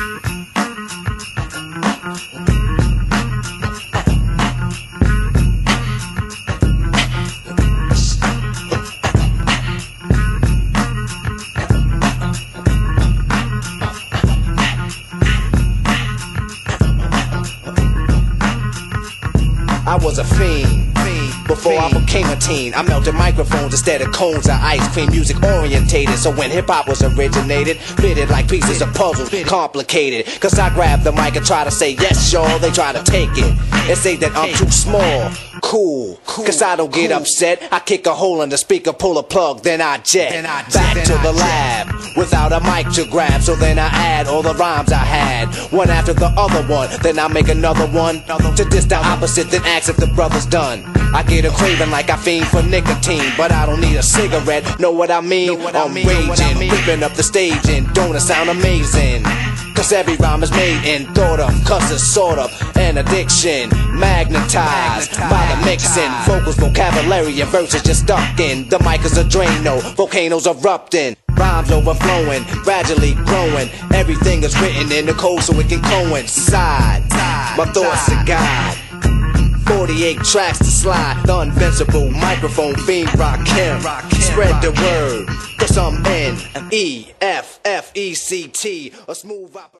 I was a fiend before I became a teen. I melted microphones instead of cones of ice cream. Music orientated, so when hip-hop was originated, fitted like pieces of puzzles, complicated. Cause I grab the mic and try to say yes, y'all. They try to take it and say that I'm too small. Cool, cause I don't get upset. I kick a hole in the speaker, pull a plug, then I jet back to the lab without a mic to grab. So then I add all the rhymes I had, one after the other one. Then I make another one to diss the opposite, then ask if the brother's done. I get a craving like I fiend for nicotine, but I don't need a cigarette, know what I mean? I'm raging, ripping up the stage, and don't it sound amazing? Cause every rhyme is made and thought of, cause it's sort of an addiction, magnetized by the mixing. Vocals, vocabulary, and verses just stuck in. The mic is a Drano, volcanoes erupting, rhymes overflowing, gradually growing. Everything is written in the code so it can coincide. My thoughts are God, 48 tracks to slide. The invincible microphone fiend Rakim. Spread the word, cause I'm N-E-F-F-E-C-T, a smooth operator.